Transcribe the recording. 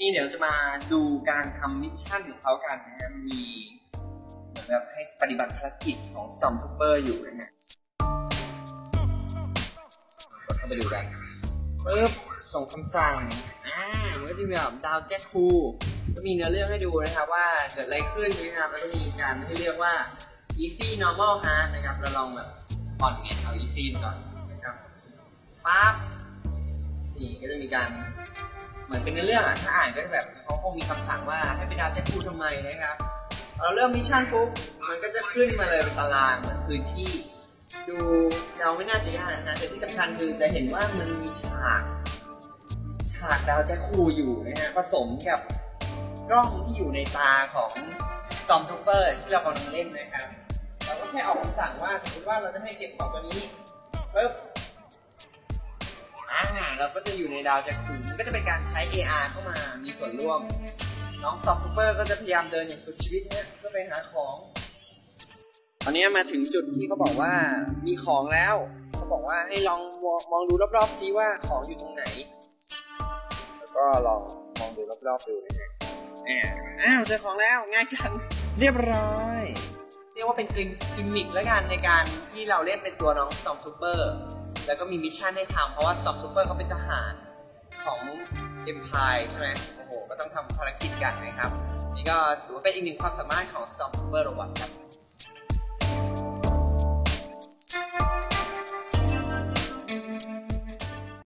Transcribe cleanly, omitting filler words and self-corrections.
เดี๋ยวจะมาดูการทำมิชชั่นของเขากันนะฮะมีเหมือนแบบให้ปฏิบัติภารกิจของ Stormtrooper อยู่นะฮะกดเข้าไปดูกันปึ๊บส่งคำสั่งมันก็จะมีแบบดาวแจ็คคูก็มีเนื้อเรื่องให้ดูนะครับว่าเกิดอะไรขึ้นนะครับแล้วก็มีการให้เลือกว่า easy normal hard นะครับเราลองแบบผ่อนเอา easy ก่อนนะครับปั๊บนี่ก็จะมีการเหมือนเป็นเนื้อเรื่องถ้าอ่านก็จะแบบเขาคงมีคำสั่งว่าให้ไปดาวแจ็คคูทำไมนะครับเราเริ่มมิชชั่นปุ๊บมันก็จะขึ้นมาเลยเป็นตารางเหมือนพื้นที่ดูเราไม่น่าจะยากนะแต่ที่สำคัญคือจะเห็นว่ามันมีฉากดาวแจ็คคูอยู่นะฮะผสมกับกล้องที่อยู่ในตาของ Stormtrooper ที่เรากำลังเล่นนะครับเราก็แค่ออกคำสั่งว่าสมมติว่าเราจะให้เก็บของตัวนี้ปึ๊บเราก็จะอยู่ในดาวแจ็คคูมันก็จะเป็นการใช้ AR เข้ามามีส่วนร่วมน้อง Stormtrooper ก็จะพยายามเดินอย่างสุดชีวิตเนี่ยเพื่อไปหาของตอนนี้มาถึงจุดที่เขาบอกว่ามีของแล้วเขาบอกว่าให้ลองมองดูรอบๆซิว่าของอยู่ตรงไหนแล้วก็ลองมองดูรอบๆดูนะฮะเจอของแล้วง่ายจังเรียบร้อยเรียกว่าเป็นกิมมิคแล้วกันในการที่เราเล่นเป็นตัวน้อง Stormtrooper แล้วก็มีมิชชั่นให้ทำเพราะว่า Stormtrooper เขาเป็นทหารของ Empire ใช่ไหมโอ้โหก็ต้องทำภารกิจกันนะครับนี่ก็ถือว่าเป็นอีกหนึ่งความสามารถของ Stormtrooper ระวังครับ